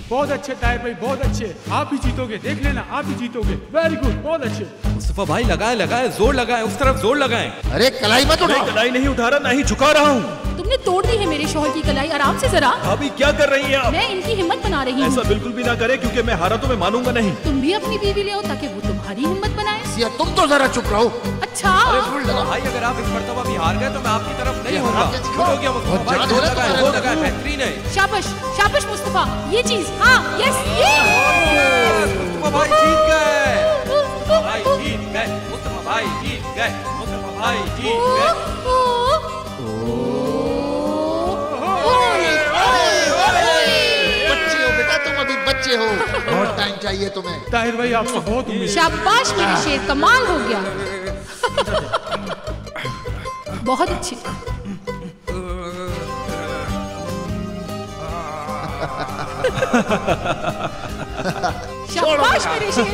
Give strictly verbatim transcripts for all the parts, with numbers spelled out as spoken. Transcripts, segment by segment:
बहुत अच्छे ताहिर भाई, बहुत अच्छे। आप भी जीतोगे, देख लेना, आप भी जीतोगे। वेरी गुड, बहुत अच्छे। मुस्तफा भाई लगाए लगाए जोर लगाए, उस तरफ जोर लगाए। अरे कलाई मत उठाओ। कलाई नहीं उठा रहा, ना ही झुका रहा हूँ। तुमने तोड़ दी है मेरे शोहर की कलाई, आराम से जरा। भाभी क्या कर रही हैं आप? मैं इनकी हिम्मत बना रही हूँ। ऐसा बिल्कुल भी ना करे, क्योंकि मैं हारा तो मैं मानूंगा नहीं। तुम भी अपनी बीवी ले आओ ताकि वो तुम्हारी हिम्मत बनाए। सिया तुम तो जरा चुप रहो। अच्छा भाई अगर आप इस मर्तबा भी हार गए तो मैं आपकी तरफ नहीं होगा। हो गया मुस्तफा भाई, जोर लगाए, जोर लगाए, बेहतरीन है। शाबाश शाबाश मुस्तफा, ये चीज। हाँ यस ये मुस्तफा भाई जीत गए, मुस्तफा भाई जीत गए, मुस्तफा भाई जीत गए, मुस्तफा भाई जीत गए। बच्चे हो बेटा, तुम अभी बच्चे हो, बहुत टाइम चाहिए तुम्हें। ताहिर भाई आपसे बहुत उम्मीद। शाबाश मेरे शेर, कमाल हो गया। बहुत अच्छे। शाबाश मेरे शेर।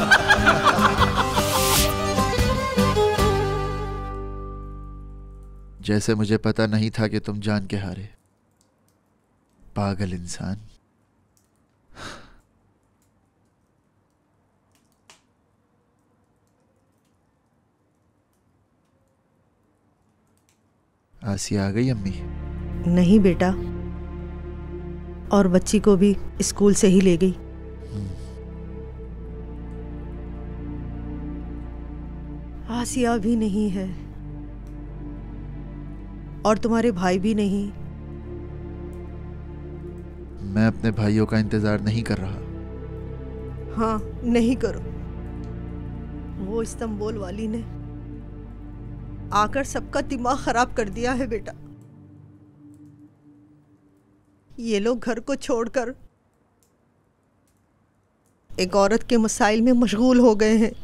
जैसे मुझे पता नहीं था कि तुम जान के हारे। पागल इंसान। आसिया आ गई अम्मी? नहीं बेटा, और बच्ची को भी स्कूल से ही ले गई। आसिया भी नहीं है और तुम्हारे भाई भी नहीं। मैं अपने भाइयों का इंतजार नहीं कर रहा। हाँ नहीं करो। वो इस्तांबुल वाली ने आकर सबका दिमाग खराब कर दिया है बेटा। ये लोग घर को छोड़कर एक औरत के मसाइल में मशगूल हो गए हैं।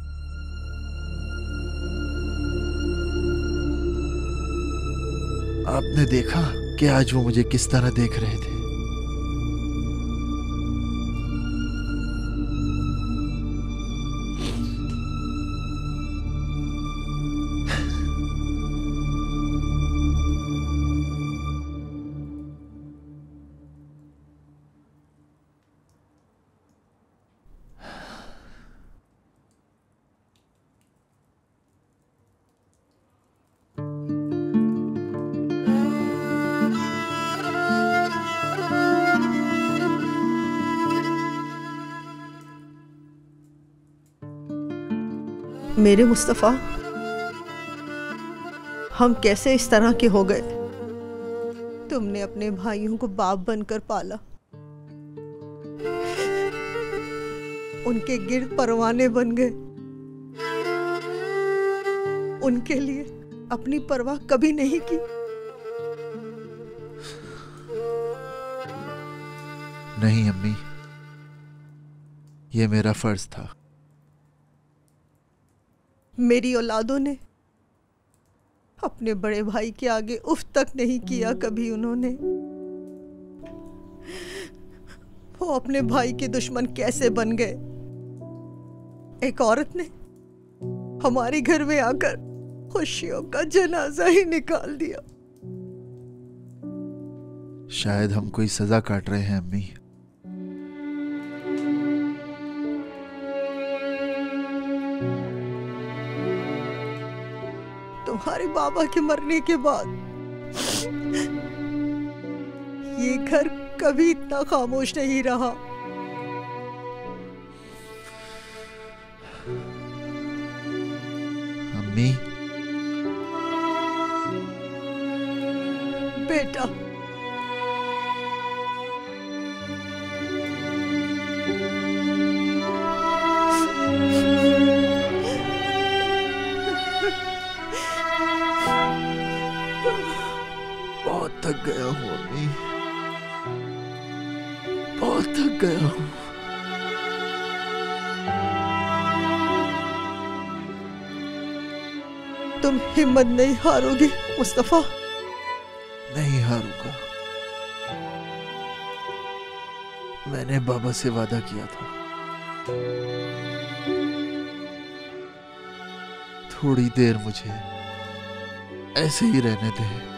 आपने देखा कि आज वो मुझे किस तरह देख रहे थे? मेरे मुस्तफ़ा, हम कैसे इस तरह के हो गए? तुमने अपने भाइयों को बाप बनकर पाला, उनके गिर्द परवाने बन गए, उनके लिए अपनी परवाह कभी नहीं की। नहीं अम्मी, ये मेरा फर्ज था। मेरी औलादों ने अपने बड़े भाई के आगे उफ तक नहीं किया कभी उन्होंने। वो अपने भाई के दुश्मन कैसे बन गए? एक औरत ने हमारे घर में आकर खुशियों का जनाजा ही निकाल दिया। शायद हम कोई सजा काट रहे हैं अम्मी। तुम्हारे बाबा के मरने के बाद ये घर कभी इतना खामोश नहीं रहा। अम्मी, बेटा, बहुत थक गया हूँ अम्मी, बहुत थक गया हूँ। तुम हिम्मत नहीं हारोगे मुस्तफा? नहीं हारूंगा। मैंने बाबा से वादा किया था। थोड़ी देर मुझे ऐसे ही रहने दे।